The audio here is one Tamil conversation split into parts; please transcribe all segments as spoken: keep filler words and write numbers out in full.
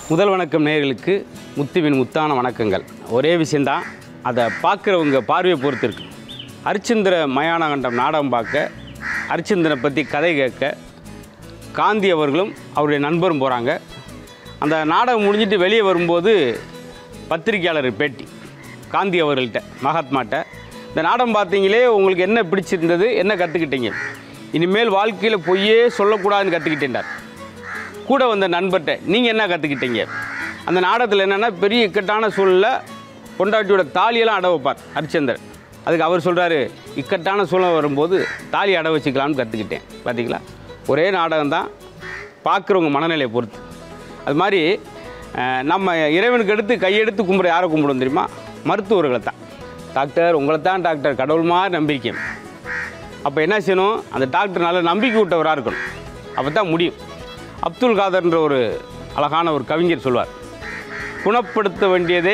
முதல் வணக்கம் நேயர்களுக்கு முத்துவின் முத்தான வணக்கங்கள். ஒரே விஷயந்தான், அதை பார்க்குறவங்க பார்வையை பொறுத்து இருக்கு. அரிச்சந்திர மயானகண்டம் நாடகம் பார்க்க, அரிச்சந்திரனை பற்றி கதை கேட்க காந்தி அவர்களும் அவருடைய நண்பரும் போகிறாங்க. அந்த நாடகம் முடிஞ்சிட்டு வெளியே வரும்போது பத்திரிகையாளர் பேட்டி காந்தி அவர்கள்ட்ட, மகாத்மாட்ட, இந்த நாடகம் பார்த்தீங்களே, உங்களுக்கு என்ன பிடிச்சிருந்தது, என்ன கற்றுக்கிட்டீங்க, இனிமேல் வாழ்க்கையில் பொய்யே சொல்லக்கூடாதுன்னு கற்றுக்கிட்டேன்டார். கூட வந்த நண்பர்கிட்ட நீங்கள் என்ன கற்றுக்கிட்டீங்க, அந்த நாடகத்தில் என்னென்னா பெரிய இக்கட்டான சூழலில் பொண்டாட்டியோட தாலியெல்லாம் அட வைப்பார் அரிச்சந்திரன். அதுக்கு அவர் சொல்கிறாரு, இக்கட்டான சூழல் வரும்போது தாலி அட வச்சுக்கலாம்னு கற்றுக்கிட்டேன். பார்த்தீங்களா, ஒரே நாடகம் தான், பார்க்குறவங்க மனநிலையை பொறுத்து. அது மாதிரி நம்ம இறைவனுக்கு எடுத்து கையெடுத்து கும்பிட யாரை கும்பிடும் தெரியுமா? மருத்துவர்களை தான். டாக்டர் உங்களை தான் டாக்டர், கடவுள் மாதிரி நம்பிக்கை. அப்போ என்ன செய்யணும், அந்த டாக்டர் நல்ல நம்பிக்கை விட்டவராக இருக்கணும், அப்போ தான் முடியும். அப்துல் காதர்ன்ற ஒரு அழகான ஒரு கவிஞர் சொல்வார், குணப்படுத்த வேண்டியதை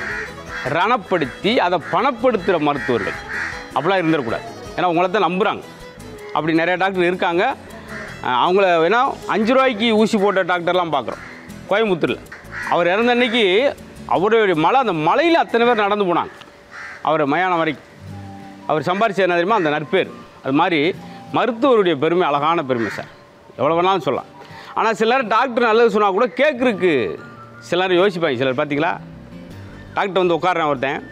ரணப்படுத்தி அதை பணப்படுத்துகிற மருத்துவர்கள் அப்படிலாம் இருந்துடக்கூடாது. ஏன்னா உங்களை தான் நம்புகிறாங்க. அப்படி நிறைய டாக்டர் இருக்காங்க. அவங்கள வேணால் அஞ்சு ரூபாய்க்கு ஊசி போட்ட டாக்டர்லாம் பார்க்குறோம் கோயம்புத்தூரில். அவர் இறந்த அன்னைக்கு அவருடைய மலை, அந்த மலையில் அத்தனை பேர் நடந்து போனாங்க அவர் மயானம் வரைக்கும். அவர் சம்பாரிச்சு என்ன தெரியுமா, அந்த நற்பேர். அது மாதிரி மருத்துவருடைய பெருமை அழகான பெருமை சார், எவ்வளோ வேணாலும் சொல்லலாம். ஆனால் சிலர் டாக்டர் நல்லது சொன்னால் கூட கேட்குறதுக்கு சிலர் யோசிப்பாங்க. சிலர் பார்த்தீங்களா, டாக்டர் வந்து உட்காடுறேன், ஒருத்தன்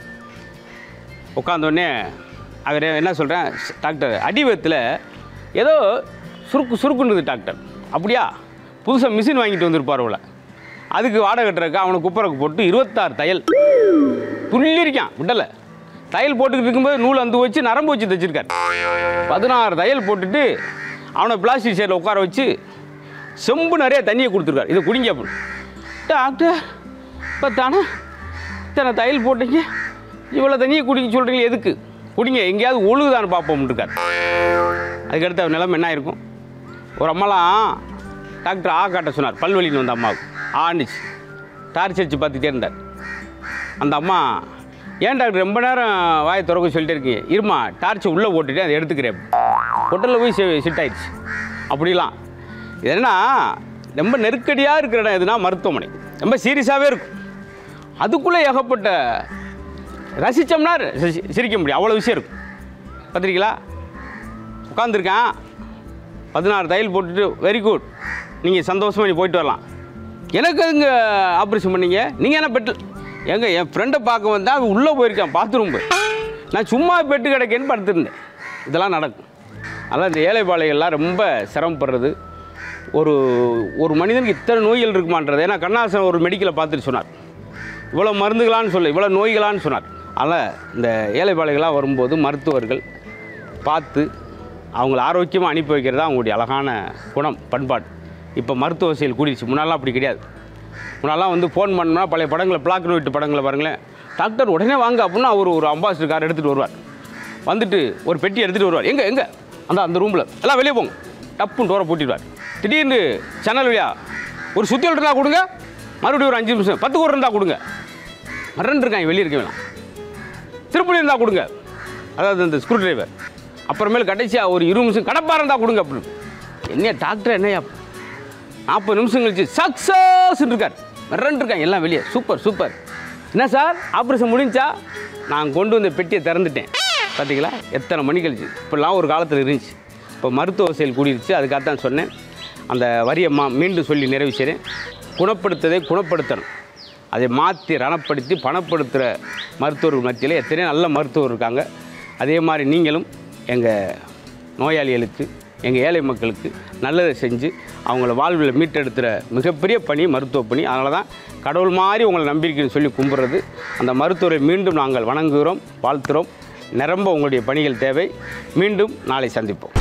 உட்காந்தோடனே அவர் என்ன சொல்கிறேன், டாக்டர் அடிவத்தில் ஏதோ சுருக்கு சுருக்குன்னுது டாக்டர். அப்படியா, புதுசாக மிஷின் வாங்கிட்டு வந்திருப்பார் அவளை, அதுக்கு வாடகை கட்டுறதுக்கு அவனை குப்பரைக்கு போட்டு இருபத்தாறு தையல் துள்ளிருக்கான் விடலை. தையல் போட்டுக்கிட்டு இருக்கும்போது நூல் வந்து வச்சு நரம்பு வச்சு தைச்சிருக்கார். பதினாறு தையல் போட்டுட்டு அவனை பிளாஸ்டிக் சேரில் உட்கார வச்சு செம்பு நிறைய தண்ணியை கொடுத்துருக்காரு, இதை குடிங்க அப்படின்னு. டாக்டர் இப்போ தானே இத்தனை தையல் போட்டீங்க, இவ்வளோ தண்ணியை குடிக்க சொல்கிறீங்க, எதுக்கு குடிங்க, எங்கேயாவது ஒழுகுதான்னு பார்ப்போம்னு இருக்கார். அதுக்கடுத்து அவர் நிலைமை என்ன இருக்கும்? ஒரு அம்மாலாம் டாக்டர் ஆ காட்ட சொன்னார், பல்வலின்னு வந்த அம்மாவுக்கு ஆண்டுச்சு, டார்ச் அடிச்சு பார்த்துட்டே இருந்தார். அந்த அம்மா, ஏன் டாக்டர் ரொம்ப நேரம் வாயை திறக்க சொல்லிட்டே இருக்கீங்க, இருமா டார்ச்சை உள்ளே போட்டுட்டு அதை எடுத்துக்கிறேன். ஹோட்டலில் போய் சிட் ஆயிடுச்சு. அப்படிலாம் இது என்னன்னா, ரொம்ப நெருக்கடியாக இருக்கிற இடம் எதுனா மருத்துவமனை, ரொம்ப சீரியஸாகவே இருக்கும். அதுக்குள்ளே ஏகப்பட்ட ரசித்தோம்னா சிரிக்க முடியும், அவ்வளோ விஷயம் இருக்கும். பார்த்துருக்கீங்களா, உட்காந்துருக்கேன், பதினாறு தையல் போட்டுட்டு, வெரி குட், நீங்கள் சந்தோஷமாக நீ போயிட்டு வரலாம். எனக்கு அதுங்க ஆப்ரேஷன் பண்ணீங்க, நீங்கள் என்ன பெட்டு எங்க என் ஃப்ரெண்டை பார்க்க வந்தால் அவன் உள்ளே போயிருக்கான் பாத்ரூம் போய், நான் சும்மா பெட்டு கிடைக்கேன்னு படுத்துருந்தேன். இதெல்லாம் நடக்கும். அதனால் இந்த ஏழைப்பாளைகள்லாம் ரொம்ப சிரமப்படுறது. ஒரு ஒரு மனிதனுக்கு இத்தனை நோய்கள் இருக்குமான்றது, ஏன்னா கண்ணாசன் ஒரு மெடிக்கலை பார்த்துட்டு சொன்னார், இவ்வளோ மருந்துகளான்னு சொல்ல, இவ்வளோ நோய்களான்னு சொன்னார். அதனால் இந்த ஏழைப்பாளைகளாக வரும்போது மருத்துவர்கள் பார்த்து அவங்கள ஆரோக்கியமாக அனுப்பி வைக்கிறது தான் அவங்களுடைய அழகான குணம், பண்பாடு. இப்போ மருத்துவ வசதிகள் கூடிடுச்சு, முன்னாலாம் அப்படி கிடையாது. முன்னாலாம் வந்து ஃபோன் பண்ணோம்னா பழைய படங்களை, பிளாக் அண்ட் ஒயிட் படங்களை பாருங்களேன், டாக்டர் உடனே வாங்க அப்படின்னா அவர் ஒரு அம்பாசிடர் கார் எடுத்துகிட்டு வருவார், வந்துட்டு ஒரு பெட்டி எடுத்துகிட்டு வருவார், எங்கே எங்கே அந்த அந்த ரூமில் எல்லாம் வெளியே போங்க, டப்புன்னு டோரை பூட்டிடுவார். திடீர்னு சேனல் வழியா ஒரு சுத்தியல் இருந்தால் கொடுங்க, மறுபடியும் ஒரு அஞ்சு நிமிஷம் பத்து கோர் இருந்தால் கொடுங்க, மறந்து இருக்காங்க வெளியே இருக்க வேணாம், திருப்பதி இருந்தால் கொடுங்க, அதாவது இந்த ஸ்க்ரூ டிரைவர், அப்புறமேல் கடைசியாக ஒரு இருபது நிமிஷம் கடப்பாக இருந்தால் கொடுங்க அப்படின்னு. என்ன டாக்டர் என்னையா நாற்பது நிமிஷம் கழிச்சு சக்ஸஸ் இருக்கார், மறந்து இருக்காங்க எல்லாம் வெளியே. சூப்பர் சூப்பர், என்ன சார் ஆப்ரேஷன் முடிஞ்சா? நான் கொண்டு வந்த பெட்டியை திறந்துட்டேன். பார்த்தீங்களா எத்தனை மணி கழிச்சு. இப்படிலாம் ஒரு காலத்தில் இருந்துச்சு, இப்போ மருத்துவ வசதிகள் கூடிருச்சு. அதுக்காகத்தான் சொன்னேன், அந்த வரியை மா மீண்டும் சொல்லி நிறைவு செய்கிறேன். குணப்படுத்ததை குணப்படுத்தணும், அதை மாற்றி ரணப்படுத்தி பணப்படுத்துகிற மருத்துவர்கள் மத்தியில் எத்தனையோ நல்ல மருத்துவர் இருக்காங்க. அதே மாதிரி நீங்களும் எங்கள் நோயாளிகளுக்கு, எங்கள் ஏழை மக்களுக்கு நல்லதை செஞ்சு அவங்கள வாழ்வில் மீட்டெடுத்துகிற மிகப்பெரிய பணி மருத்துவ பணி. அதனால தான் கடவுள் மாதிரி உங்களை நம்பிக்கைன்னு சொல்லி கும்பிட்றது. அந்த மருத்துவரை மீண்டும் நாங்கள் வணங்குகிறோம், வாழ்த்துகிறோம். நிரம்ப உங்களுடைய பணிகள் தேவை. மீண்டும் நாளை சந்திப்போம்.